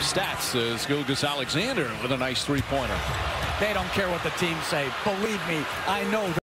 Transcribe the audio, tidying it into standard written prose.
stats as Gilgeous-Alexander with a nice three-pointer. They don't care what the team say. Believe me, I know.